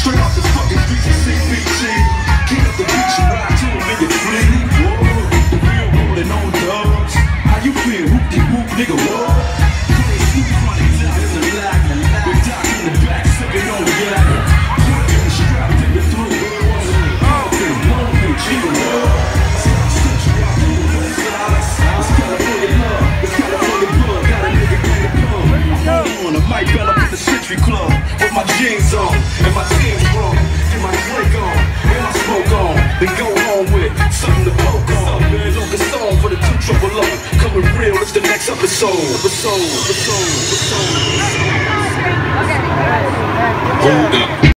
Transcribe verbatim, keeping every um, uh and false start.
Straight off the fucking streets of C B T. King up the beach and ride to him in your fleet. Whoa, the real rolling on dubs. How you feel? Whoop-de-whoop, nigga, what? Playing Snoop Chronic in the lag. With Doc in the back, sipping on the yak. Putting the strap in the throat. Okay, long beach, nigga, what? South Central, out in the west side. It's California love, it's California blood. Got a nigga in the club. I'm on a mic bell up in the Century Club. With my jeans on, and my team's wrong. Get my drink on, and my smoke on. Then go home with something to poke on. Local song for the two triple O. Coming real, it's the next episode. Episode, episode, episode. Hold up.